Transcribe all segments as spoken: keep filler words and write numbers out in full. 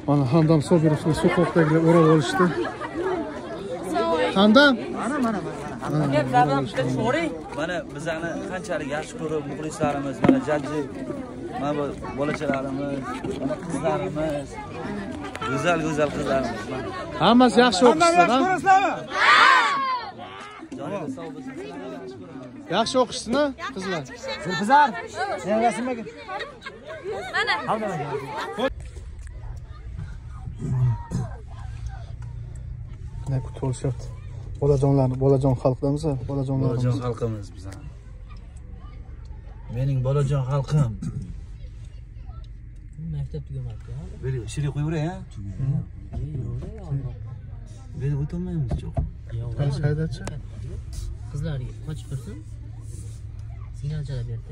Mana Hamdam Sobirov so'qoqdagilar o'rab olishdi. Hamdam. Mana mana mana. Mana bizani qanchalik yaxshi ko'rib muxlislarimiz, mana jajji, mana bu bolachalarimiz, mana qizlarimiz, go'zal-go'zal qizlarimiz. Hammasi yaxshi o'qishsin, ha? Yaxshi o'qishsin, ha, qizlar. Zulfizar, sen rasmga. Mana. Ne kutib olishyapti. Bolajonlarni, bolajon xalqdamiz, bolajonlarimiz. Bolajon xalqimiz bizlar. Mening bolajon xalqim. Maktab tugamadi. Beli shiri qo'yaveray, ha? Beli o'tolmaymiz yo'q. Qani haydachi? Qizlarga qochib tursin. Signalchalar berib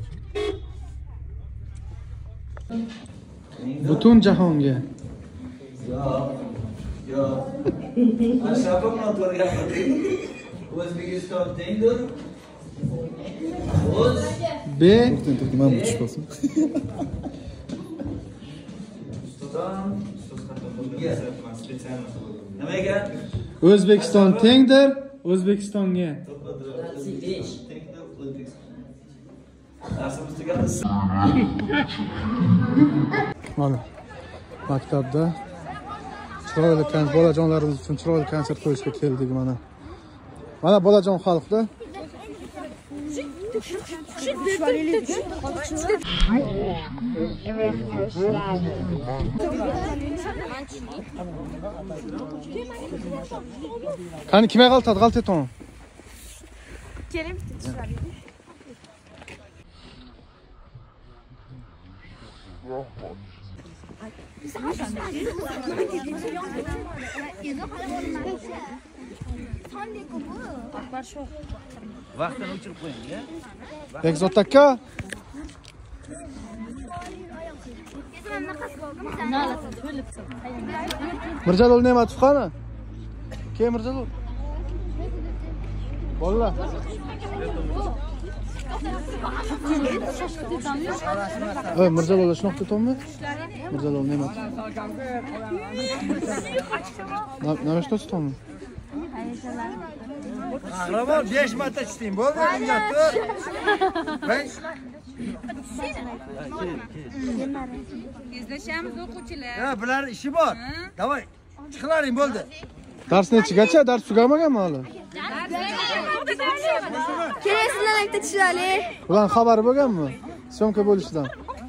tashlab. Butun jahonga. Yo'q. Yo'q. Ashabim notlarga O'zbekiston tengdir. O'z B Nima bu chiqsin? Nima ekan? O'zbekiston tengdir, O'zbekistonga. Darsimiz tugadi. Mana maktabda chiroyli konsert, bolajonlarimiz uchun chiroyli konsert qo'yishga keldik mana. Mana bolajon xalqda. Qani kimga g'altat, g'alt eton. Keling. Vaqtini o'chirib qo'ying, ya. Bekzod aka. Mirjalol Ne'matov qani? Keyin Mirjalol. Bolalar. Ey, Mirjalol shunaqa to'mi? Mirjalol Ne'matov. Nima ishda to'mi? Qahramon besh marta ichding, bo'ldi, unga tur. Izlashamiz o'quvchilar. Ha, bular ishi bor. Davay, chiqlaring bo'ldi. Dars nechigacha? Dars tugamaganmi hali? Kelesizlar maktab tushirali. Ular xabari bo'lganmi? Syomka bo'lishidan.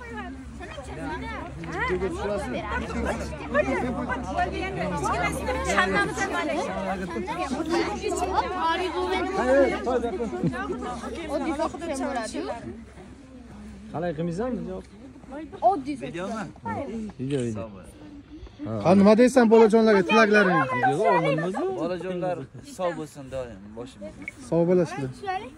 Qalay qilmaysanmi? Oddiy. Videomi? Video, video. Ha, nima deysan bolajonlarga tilaklaring? Videoga oldingizmi? Bolajonlar sog' bo'lsin doim boshimiz. Sog' bo'lasizlar.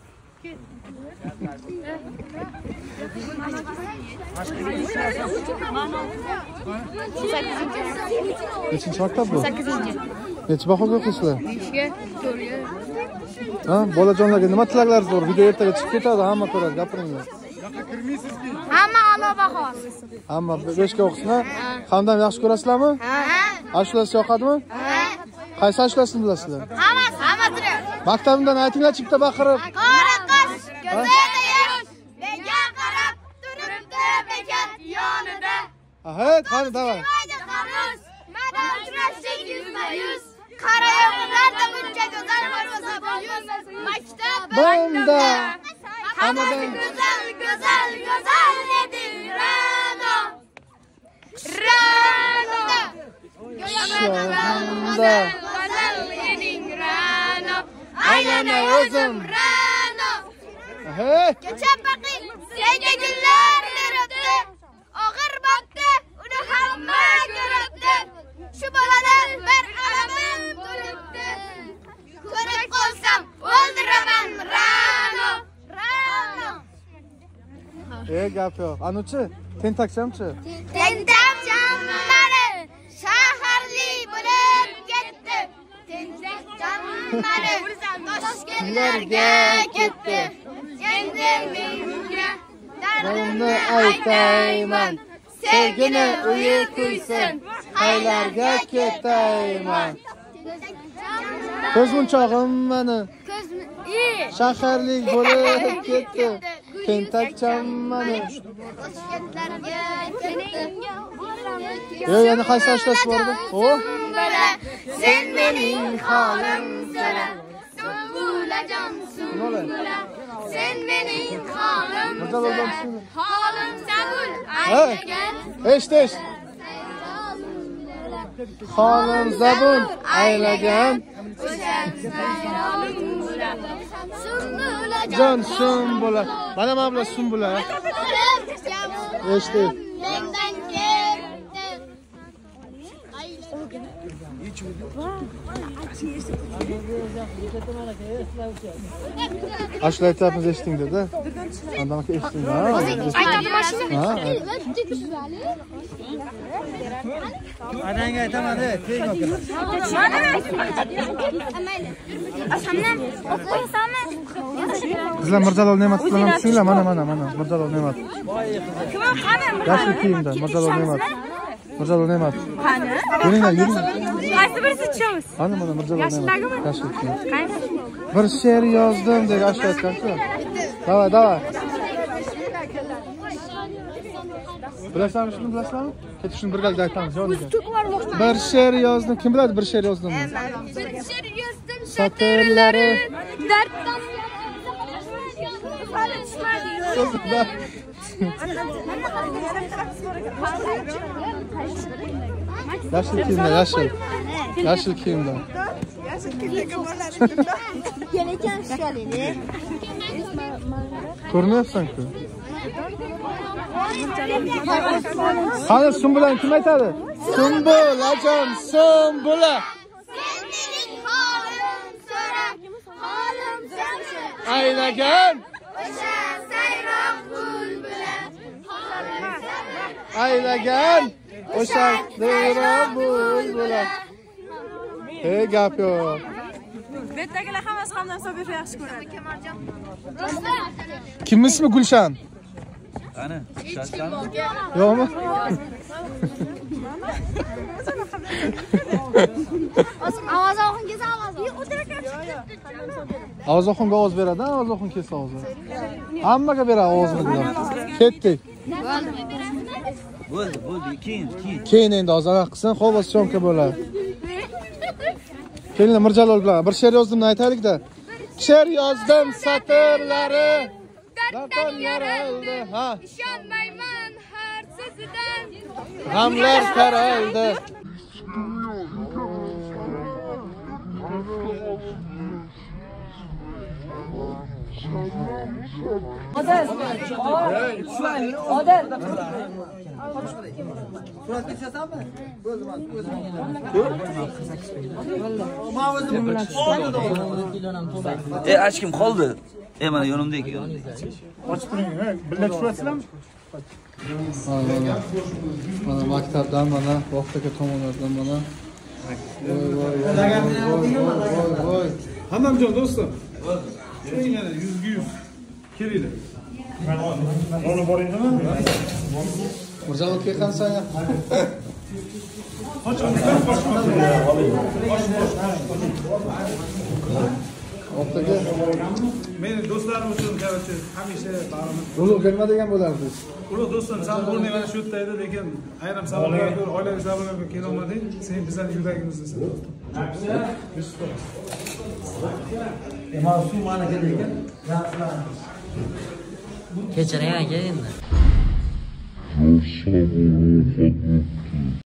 Nechinchi maktab bu? sakkizinchi. Nechi bahoga o'qiysizlar? beshga, to'rtga. Ha, bolajonlarga nima tilaklaringiz bor? Video ertaga chiqib ketadi, hamma ko'radi, gapiringlar. Hamma a'lo baho. Hamma beshga o'qisin, ha? Hamdam yaxshi ko'rasizlarmi? Ha. Ashulasi yoqadimi? Ha. Qaysi ashulasini bilasizlar? Hammasi, hammasini. Maktabimdan aytinglar, chipta baqirib. Qora qiz, ko'zida yosh. Menga qarab turibdi bekat yonida. Ha, qani davay. Qarus, mana uchrashdik yuzma-yuz. Qarayaplarda buncha go'zal bo'lsa bo'yuz. Maktab Bunda hammadan go'zal, go'zal, go'zal edi Rano. Rano. Shonda Go'zal eding Rano. Aylanay o'zim Rano. Hey, Kecha baqing senga gullar beribdi. Og'ir botdi, uni hamma ko'ribdi. Shu boladan bir alamim to'libdi. Ko'rib qolsam o'ldiraman Rano. Rano. ey gap yo'q. Anuchi, tentakchamchi? Tentam jammari shaharli bo'lib ketdi. Tentak jammari Toshkentlarga ketdi. Endi menga dardimni aytayman. Sevgini uyi kuysin. qaylarga ketayman. Ko'zmunchog'im mani shaharlik bo'lib ketdi. Tentakcham mani. Yo, yana qaysi ashtasi bor edi? O, sen mening holim so'ra. Sumbulajon sumbula. Sen mening holim so'ra. Holim sabul aylagan. Eshit, eshit. Xonim zabun aylagan jon sumbula. Mana men bilan sumbula. Eshit. Ashla aytamiz eshiting dedi. Ondan keyin eshiting. Ha. Aytadi mashina. Ha. Adanga aytmadi, teng aka. Sizlar Mirzalol Ne'mat bilan tushinglar, mana mana mana Mirzalol Ne'mat. Yashil kiyimda Mirzalol Ne'mat. Mirzalol Ne'mat. Qani? Yuringlar, yuringlar. Qaysi birisi tushamiz? Ana mana Mirzalol Ne'mat. Yashildagimi? Yashil kiyim. Qaysi? Bir she'r yozdim deb ashla aytgan-ku. Davay, davay. Bilasizmi shuni, bilasizmi? Keting shuni birgalikda aytamiz, yodingga. Bir she'r yozdim. Kim biladi bir she'r yozdim? Bir she'r yozdim Satrlari darddan so'zlar. Yashil kiyimda, yashil. Yashil kiyimda. Ko'rinyapsan-ku. Qani Sumbulani kim aytadi? Sumbulajon, Sumbula. sen mening holim so'ra. Holim so'ra. Aylagan, O'sha sayroq bulbular. aylagan o'sha dira bulbular. Hey, gap yo'q. Bu yerdagilar hammasi hamdan Sobir yaxshi ko'radi. Kim ismi Gulshan? Qani? Shashkami? Yo'qmi? Ovoz oxun kelsa ovoz. Ovoz oxunga ovoz beradi, ovoz oxun kelsa ovoz. Hammaga beradi ovozini bilan. Ketdik. Bo'ldi, bo'ldi. Keyin, keyin. Keyin endi ozoq qilsin, xo'p, syomka bo'ladi. Kelinglar Mirjalol bilan bir she'r yozdim, aytaylik-da. She'r yozdim satrlari darddan yaraldi. Ha. İşonmayman har so'zidan. G'amlar qaraldi. Suratga tushasanmi? Bo'ldi, men o'zim. E, achkim qoldi. E, mana yonimda ekan. Ochib turing, birga tushyapsizlarmi? Mana, mana maktabdan mana vaqtga tomonlardan mana. Voy voy voy voy. Hammamjon do'stim. Keling yana yuzga yuz. Kelinglar. Mana boringmi? Mirjalol kelgansan ya. Vaqtga Meni do'stlarim uchun qarchi hamisha barimiz. ulug' kelma degan bo'lardi. Ulug' do'stim, sen o'rning mana shu yerda edi, lekin ayrim sabablarga ko'ra, oilaviy sabablarga kela olmading. Sen bizlarning yuragimizdasan. Mavzu mana kelayotgan. Kechiring aka endi.